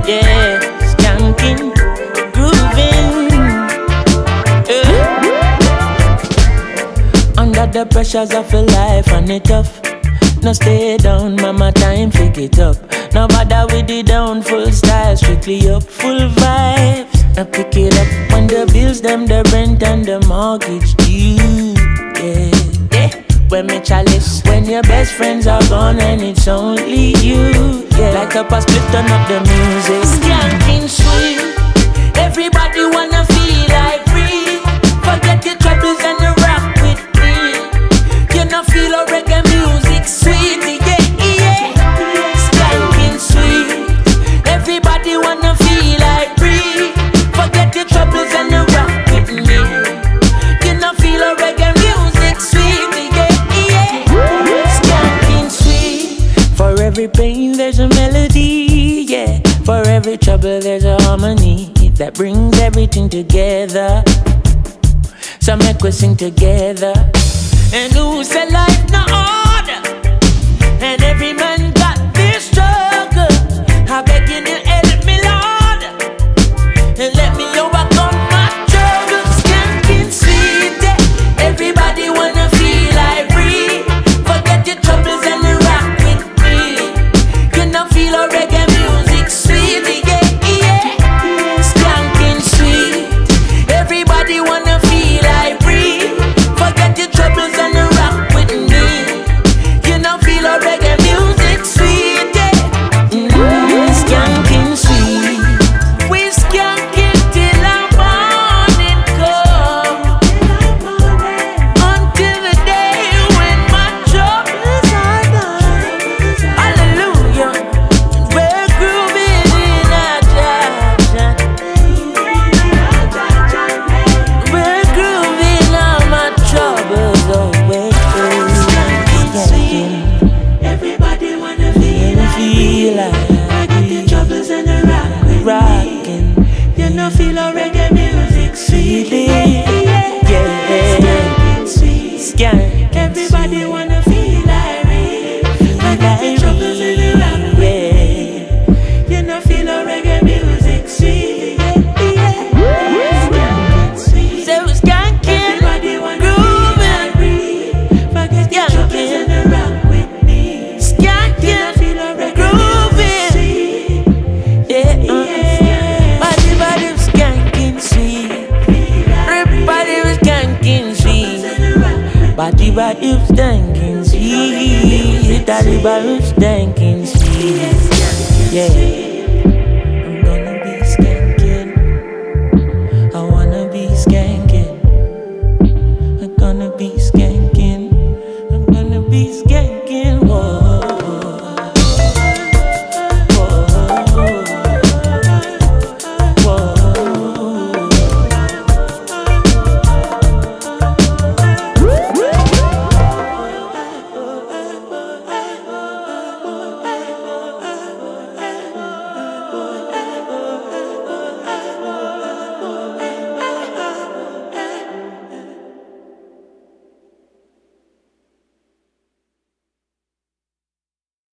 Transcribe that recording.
Yeah, skanking, grooving. Under the pressures of a life and it tough. No stay down, mama, time pick it up. No bother with the down, full style, strictly up, full vibes. Now pick it up when the bills, them, the rent and the mortgage due. Yeah, yeah. When me chalice, when your best friends are gone and it's only you. Yeah, like up a split, turn up the music. Skankin Sweet, everybody wanna feel like free. Forget your troubles and the rock with me. You know feel a reggae music sweet, yeah, yeah. Skankin Sweet, everybody wanna feel like free. Forget your troubles and the rock with me. You know feel a reggae music sweet, yeah, yeah. Skankin Sweet, for every pain there's a melody, yeah. For every trouble there's a harmony that brings everything together. So make we sing together. And who said life no order? And every man got this struggle. I beg you to help me, Lord, and let me overcome my struggle. Skankin Sweet, yeah. Everybody wanna feel like free. Forget your troubles and rock with me. You know feel a reggae music sweet, yeah, yeah. Skankin Sweet, everybody wanna feel like free. Forget your troubles and rock with me. You know feel a reggae music sweet, yeah. Skankin Sweet, we skank it till our morning come, until the day when my troubles are gone. Hallelujah, we're grooving in our Jah. We're grooving all my troubles away. Skanking, everybody wanna feel like forget your troubles and the rock with rockin'. Me. You know feel a reggae music sweet, yeah, yeah. Skankin Sweet, skank. Everybody wanna feel like me. Forget your troubles and the rock with me. You know feel a reggae music sweet, yeah, yeah. Skankin Sweet, so skanking, everybody wanna feel like me. Forget your troubles and the rock with me. Skanking, feel a reggae music sweet, yeah. Everybody was skanking sweet. Everybody was skanking sweet. Body body was skanking sweet. Everybody was skanking sweet, yeah.